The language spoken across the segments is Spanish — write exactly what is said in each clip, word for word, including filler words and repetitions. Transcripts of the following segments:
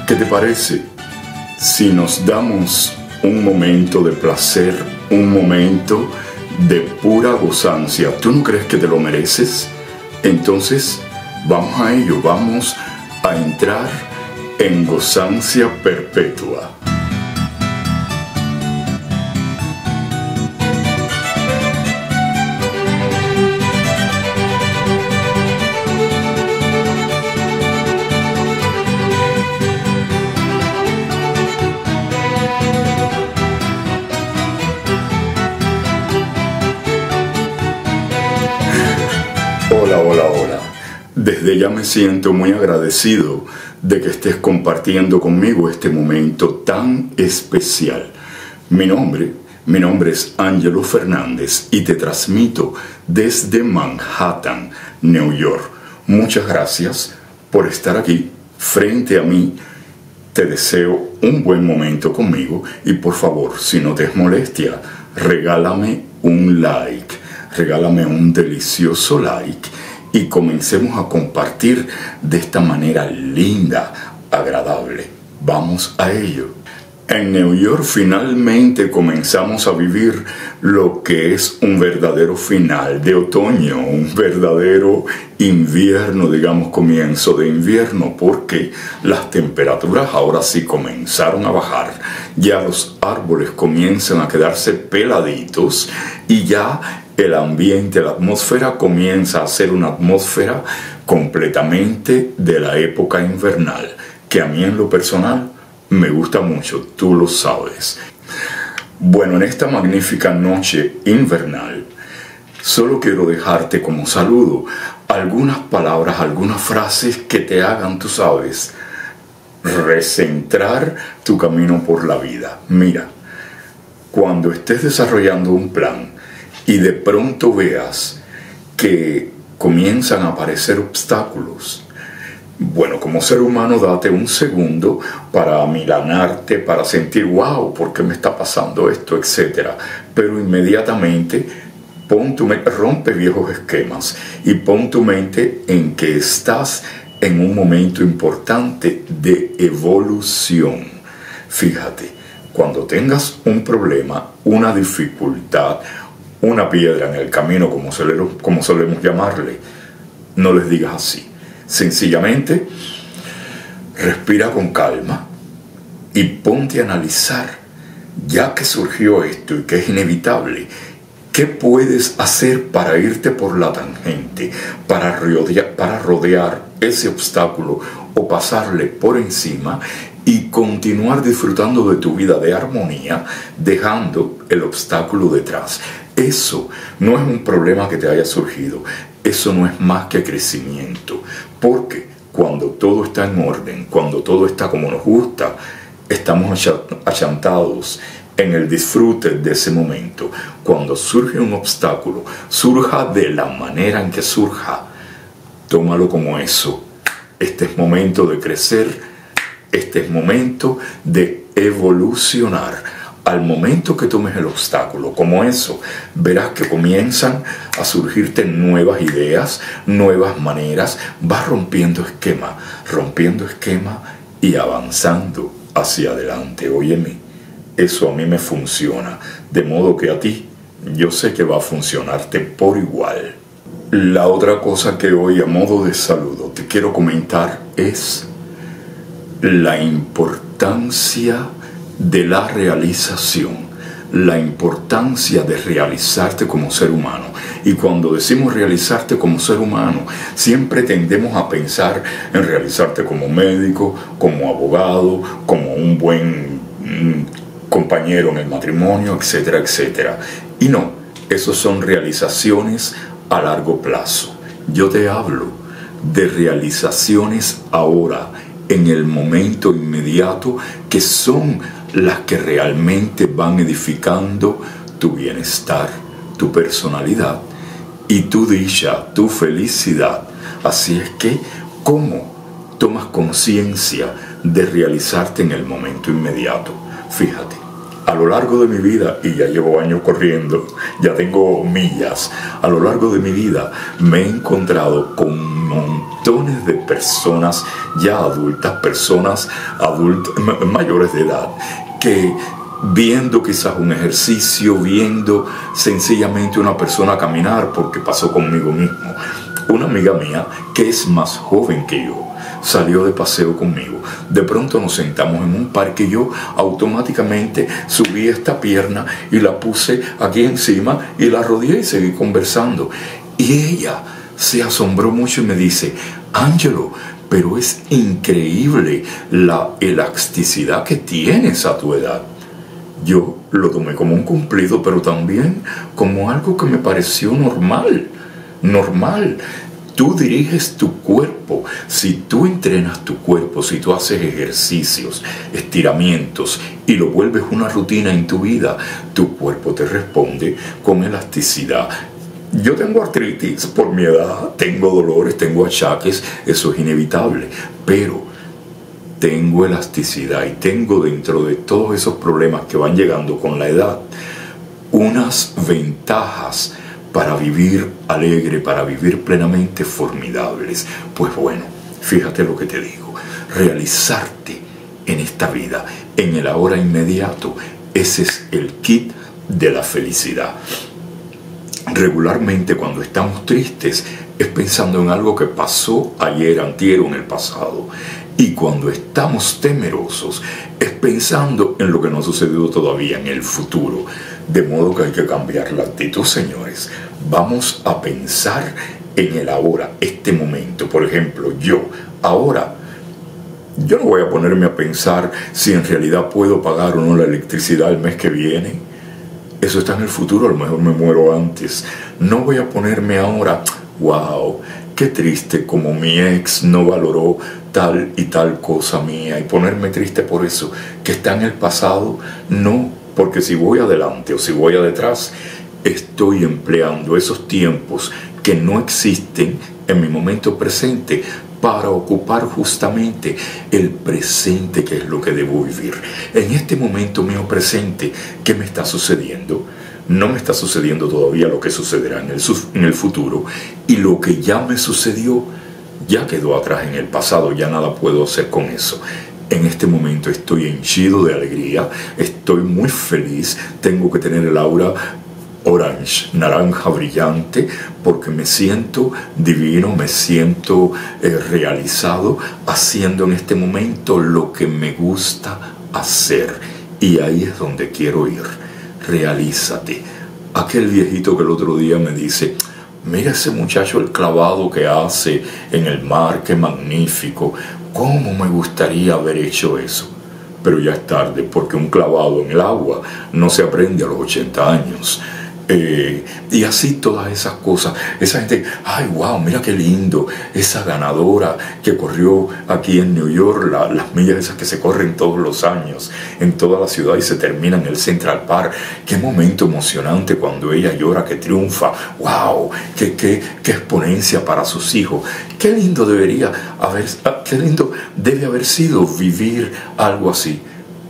¿Qué te parece si nos damos un momento de placer, un momento de pura gozancia? ¿Tú no crees que te lo mereces? Entonces, vamos a ello, vamos a entrar en gozancia perpetua. Hola, hola, hola. Desde ya me siento muy agradecido de que estés compartiendo conmigo este momento tan especial. Mi nombre, mi nombre es Ángelo Fernández y te transmito desde Manhattan, New York. Muchas gracias por estar aquí frente a mí. Te deseo un buen momento conmigo y por favor, si no te es molestia, regálame un like. Regálame un delicioso like y comencemos a compartir de esta manera linda, agradable. Vamos a ello. En New York finalmente comenzamos a vivir lo que es un verdadero final de otoño, un verdadero invierno, digamos comienzo de invierno, porque las temperaturas ahora sí comenzaron a bajar. Ya los árboles comienzan a quedarse peladitos y ya el ambiente, la atmósfera comienza a ser una atmósfera completamente de la época invernal, que a mí en lo personal me gusta mucho, tú lo sabes. Bueno, en esta magnífica noche invernal, solo quiero dejarte como saludo algunas palabras, algunas frases que te hagan, tú sabes, recentrar tu camino por la vida. Mira, cuando estés desarrollando un plan y de pronto veas que comienzan a aparecer obstáculos, bueno, como ser humano date un segundo para amilanarte, para sentir, wow, ¿por qué me está pasando esto?, etcétera. Pero inmediatamente pon tu mente, rompe viejos esquemas y pon tu mente en que estás en un momento importante de evolución. Fíjate, cuando tengas un problema, una dificultad, una piedra en el camino, como, solemos, como solemos llamarle, no les digas así. Sencillamente, respira con calma y ponte a analizar, ya que surgió esto y que es inevitable, ¿qué puedes hacer para irte por la tangente, para rodear, para rodear ese obstáculo o pasarle por encima y continuar disfrutando de tu vida de armonía, dejando el obstáculo detrás? Eso no es un problema que te haya surgido, eso no es más que crecimiento, porque cuando todo está en orden, cuando todo está como nos gusta, estamos achantados en el disfrute de ese momento. Cuando surge un obstáculo, surja de la manera en que surja, tómalo como eso. Este es momento de crecer, este es momento de evolucionar. Al momento que tomes el obstáculo como eso, verás que comienzan a surgirte nuevas ideas, nuevas maneras, vas rompiendo esquema, rompiendo esquema y avanzando hacia adelante. Óyeme, eso a mí me funciona, de modo que a ti, yo sé que va a funcionarte por igual. La otra cosa que hoy a modo de saludo te quiero comentar es la importancia de la realización, la importancia de realizarte como ser humano. Y cuando decimos realizarte como ser humano, siempre tendemos a pensar en realizarte como médico, como abogado, como un buen mm, compañero en el matrimonio, etcétera, etcétera. Y no, esos son realizaciones a largo plazo. Yo te hablo de realizaciones ahora, en el momento inmediato, que son las que realmente van edificando tu bienestar, tu personalidad y tu dicha, tu felicidad. Así es que, ¿cómo tomas conciencia de realizarte en el momento inmediato? Fíjate, a lo largo de mi vida, y ya llevo años corriendo, ya tengo millas, a lo largo de mi vida me he encontrado con un montón montones de personas ya adultas, personas adultas, mayores de edad, que viendo quizás un ejercicio, viendo sencillamente una persona caminar, porque pasó conmigo mismo. Una amiga mía que es más joven que yo salió de paseo conmigo. De pronto nos sentamos en un parque y yo automáticamente subí esta pierna y la puse aquí encima y la rodeé y seguí conversando. Y ella se asombró mucho y me dice: Ángelo, pero es increíble la elasticidad que tienes a tu edad. Yo lo tomé como un cumplido, pero también como algo que me pareció normal. Normal. Tú diriges tu cuerpo. Si tú entrenas tu cuerpo, si tú haces ejercicios, estiramientos y lo vuelves una rutina en tu vida, tu cuerpo te responde con elasticidad. Yo tengo artritis por mi edad, tengo dolores, tengo achaques, eso es inevitable, pero tengo elasticidad y tengo dentro de todos esos problemas que van llegando con la edad unas ventajas para vivir alegre, para vivir plenamente formidables. Pues bueno, fíjate lo que te digo, realizarte en esta vida, en el ahora inmediato, ese es el kit de la felicidad. Regularmente cuando estamos tristes es pensando en algo que pasó ayer, antier o en el pasado. Y cuando estamos temerosos es pensando en lo que no ha sucedido todavía, en el futuro. De modo que hay que cambiar la actitud, señores. Vamos a pensar en el ahora, este momento. Por ejemplo, yo, ahora, yo no voy a ponerme a pensar si en realidad puedo pagar o no la electricidad el mes que viene. Eso está en el futuro, a lo mejor me muero antes. No voy a ponerme ahora, wow, qué triste como mi ex no valoró tal y tal cosa mía, y ponerme triste por eso, que está en el pasado. No, porque si voy adelante o si voy atrás, estoy empleando esos tiempos que no existen en mi momento presente para ocupar justamente el presente, que es lo que debo vivir. En este momento mío presente, ¿qué me está sucediendo? No me está sucediendo todavía lo que sucederá en el, en el futuro, y lo que ya me sucedió ya quedó atrás en el pasado, ya nada puedo hacer con eso. En este momento estoy henchido de alegría, estoy muy feliz, tengo que tener el aura orange, naranja brillante, porque me siento divino, me siento eh, realizado, haciendo en este momento lo que me gusta hacer. Y ahí es donde quiero ir. Realízate. Aquel viejito que el otro día me dice: mira ese muchacho el clavado que hace en el mar, qué magnífico, cómo me gustaría haber hecho eso. Pero ya es tarde, porque un clavado en el agua no se aprende a los ochenta años. Eh, y así todas esas cosas. Esa gente, ay, wow, mira qué lindo, esa ganadora que corrió aquí en New York, la, las millas esas que se corren todos los años en toda la ciudad y se termina en el Central Park. Qué momento emocionante cuando ella llora que triunfa. Wow, qué, qué, qué exponencia para sus hijos. Qué lindo debería haber, qué lindo debe haber sido vivir algo así.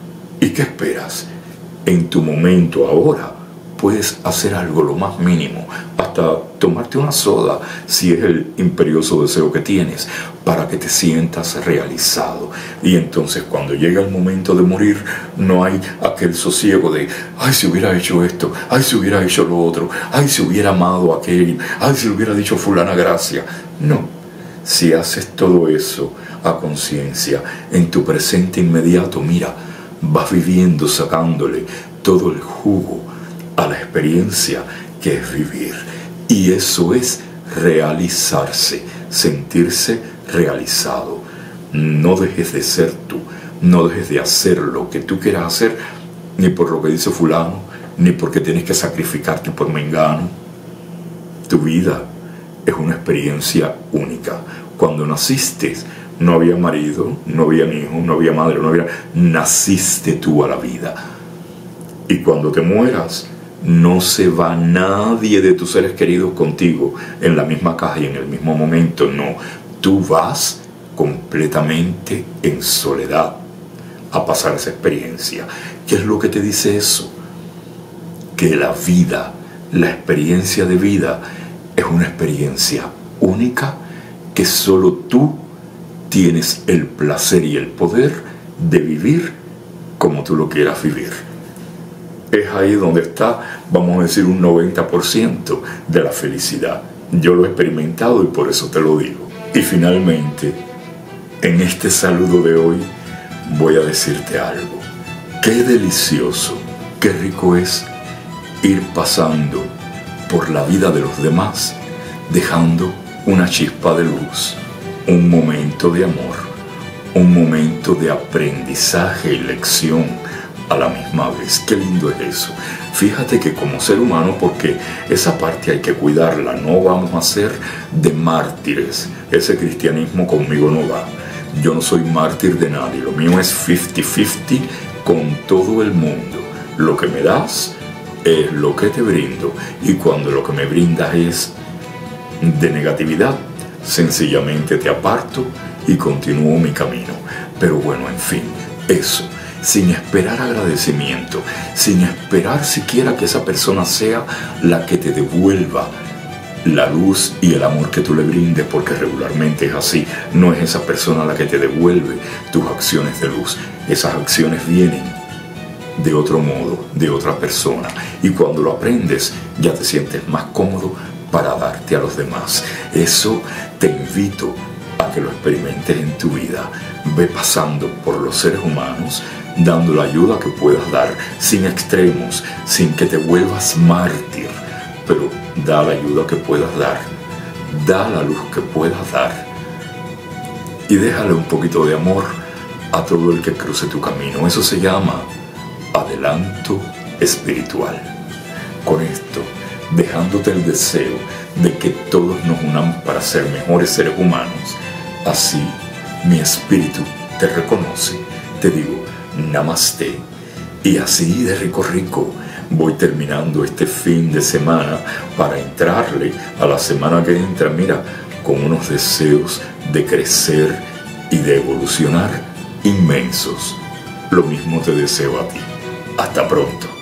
¿Y qué esperas? En tu momento ahora puedes hacer algo, lo más mínimo, hasta tomarte una soda, si es el imperioso deseo que tienes, para que te sientas realizado. Y entonces cuando llega el momento de morir, no hay aquel sosiego de, ay, si hubiera hecho esto, ay, si hubiera hecho lo otro, ay, si hubiera amado a aquel, ay, si hubiera dicho fulana gracia. No, si haces todo eso a conciencia, en tu presente inmediato, mira, vas viviendo, sacándole todo el jugo a la experiencia que es vivir. Y eso es realizarse, sentirse realizado. No dejes de ser tú, no dejes de hacer lo que tú quieras hacer, ni por lo que dice fulano, ni porque tienes que sacrificarte por mengano. Tu vida es una experiencia única. Cuando naciste, no había marido, no había hijo, no había madre, no había... naciste tú a la vida. Y cuando te mueras, no se va nadie de tus seres queridos contigo en la misma caja y en el mismo momento, no. Tú vas completamente en soledad a pasar esa experiencia. ¿Qué es lo que te dice eso? Que la vida, la experiencia de vida, es una experiencia única que solo tú tienes el placer y el poder de vivir como tú lo quieras vivir. Es ahí donde está, vamos a decir, un noventa por ciento de la felicidad. Yo lo he experimentado y por eso te lo digo. Y finalmente, en este saludo de hoy, voy a decirte algo. Qué delicioso, qué rico es ir pasando por la vida de los demás, dejando una chispa de luz, un momento de amor, un momento de aprendizaje y lección a la misma vez. Qué lindo es eso. Fíjate que como ser humano, porque esa parte hay que cuidarla, no vamos a ser de mártires. Ese cristianismo conmigo no va. Yo no soy mártir de nadie, lo mío es cincuenta cincuenta con todo el mundo. Lo que me das es lo que te brindo, y cuando lo que me brindas es de negatividad, sencillamente te aparto y continúo mi camino. Pero bueno, en fin, eso, sin esperar agradecimiento, sin esperar siquiera que esa persona sea la que te devuelva la luz y el amor que tú le brindes, porque regularmente es así. No es esa persona la que te devuelve tus acciones de luz. Esas acciones vienen de otro modo, de otra persona, y cuando lo aprendes ya te sientes más cómodo para darte a los demás. Eso te invito a que lo experimentes en tu vida. Ve pasando por los seres humanos, dando la ayuda que puedas dar, sin extremos, sin que te vuelvas mártir, pero da la ayuda que puedas dar, da la luz que puedas dar, y déjale un poquito de amor a todo el que cruce tu camino. Eso se llama adelanto espiritual. Con esto, dejándote el deseo de que todos nos unamos para ser mejores seres humanos, así mi espíritu te reconoce, te digo namaste, y así de rico rico voy terminando este fin de semana para entrarle a la semana que entra, mira, con unos deseos de crecer y de evolucionar inmensos. Lo mismo te deseo a ti. Hasta pronto.